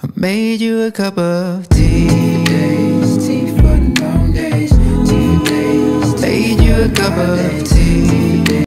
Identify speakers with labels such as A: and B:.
A: I made you a cup of tea.
B: Tea for the long days, tea for days.
A: Made you a cup of tea.